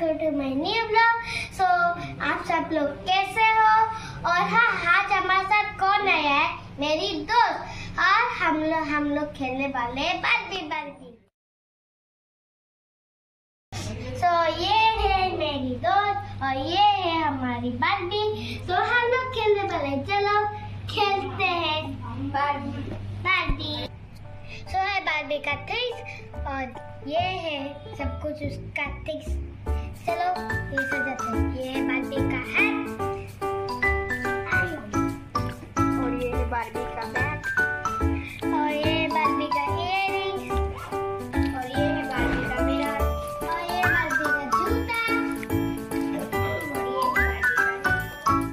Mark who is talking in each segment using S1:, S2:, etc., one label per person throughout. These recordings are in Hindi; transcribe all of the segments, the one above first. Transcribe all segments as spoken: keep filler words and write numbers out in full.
S1: Welcome to my new blog. So आप सब लोग कैसे हो? और हाँ, आज हमारे साथ कौन आया है? मेरी दोस्त। और हम लोग हम लोग खेलने वाले हैं बार्बी बार्बी। सो ये है मेरी दोस्त और ये है हमारी बार्बी। तो हम लोग खेलने वाले हैं। चलो खेलते हैं बार्बी बार्बी। सो है बार्बी का थिंग्स और ये है सब कुछ उसका थिंग्स। चलो ये सजाते हैं। ये है बार्बी का हैट और ये है बार्बी का बैग और ये है बार्बी का इयररिंग्स और ये है बार्बी का मिरर और ये है बार्बी का जूता और ये है बार्बी का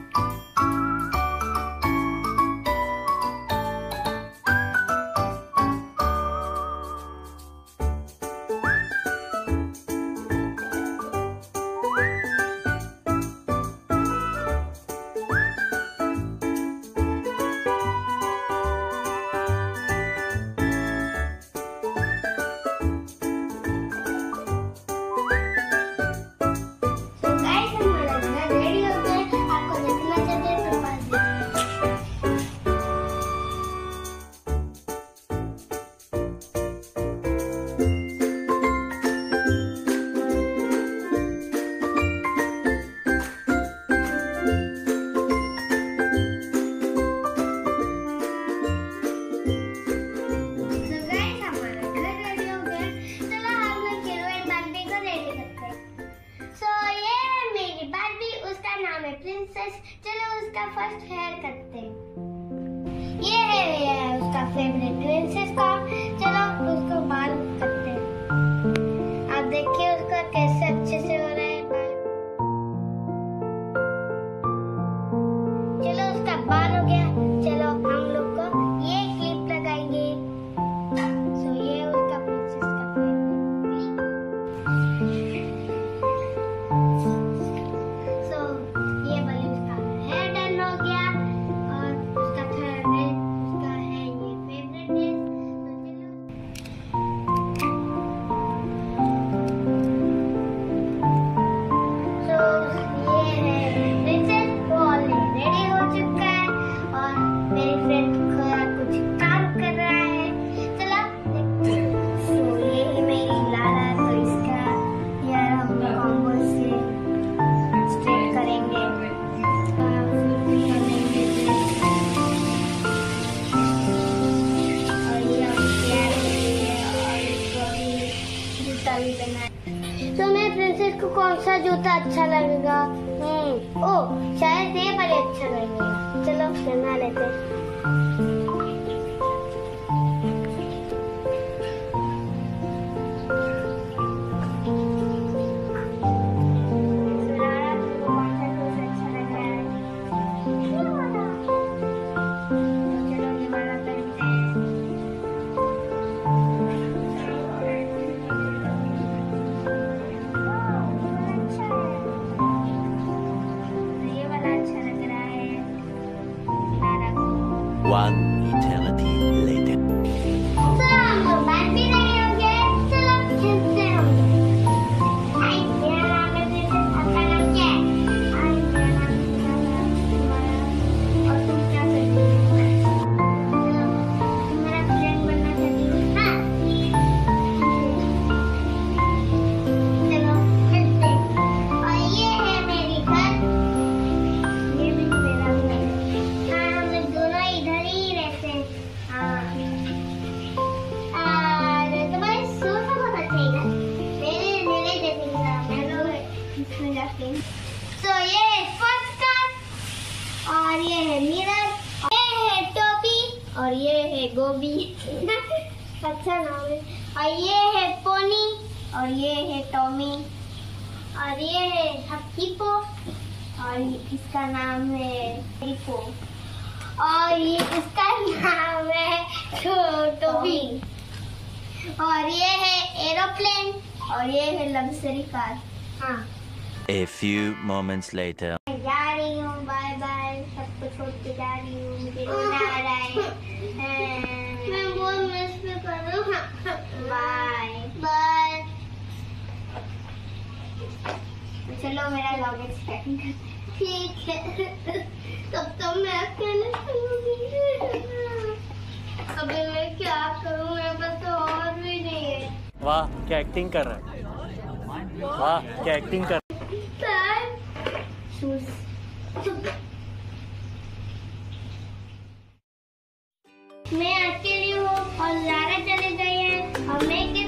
S1: प्रिंसेस। चलो उसका फर्स्ट हेयर करते हैं। ये है, ये है उसका फेवरेट प्रिंसेस का। चलो उसको बाल करते हैं। आप देखिए उसका कैसे अच्छे से हो रहा है बाल। चलो उसका बाल हो गया। चलो हम लोग को ये क्लिप लगाएंगे। सो ये उसका प्रिंसेस का फेवरेट तो मैं प्रिंसेस को कौन सा जूता अच्छा लगेगा? हम्म ओ शायद ये पर अच्छा लगेगा। चलो बना लेते हैं।
S2: One eternity later.
S1: चलो हम लोग बार्बी नहीं हो गए। चलो खेलते हैं हम लोग। हाय मेरा नाम है प्रिंसेस। आपका नाम क्या है? हाय मेरा नाम है और तुम क्या करती हो? चलो तुम मेरा फ्रेंड बनना चाहती हो? हाँ चलो खेलते हैं। और ये है मेरी घर। ये भी मेरा घर है। हाँ हम लोग दोनों इधर ही रहते हैं। हाँ तुम्हारे सोफा बहुत अच्छा है। मेरे मेरे जैसे मैं लोग इसमें जाते हैं। तो ये है फर्स्ट कार और ये है मिरर, ये है टोपी और ये है गोभी। अच्छा नाम है। और ये है पोनी और ये है टॉमी और ये है हिप्पो और इसका नाम है हिप्पो और ये इसका नाम है टोबी और ये है एरोप्लेन और ये है लग्जरी कार। हाँ
S2: A few moments later.
S1: जा रही हूँ। Bye bye. सबको छोड़ के जा रही हूँ। मुझे रोना आ रहा है। मैं बहुत मिस भी कर रही हूँ। Bye bye. चलो मेरा लॉगिन स्टार्टिंग कर। ठीक है तब तो मैं अकेले चलूंगी। अभी मैं क्या करूं, मेरे पास तो और भी नहीं है।
S3: वाह क्या एक्टिंग कर रहा है, वाह क्या एक्टिंग कर
S1: शूज। मैं अकेली हूँ और ज़ारा चले गई है और मैं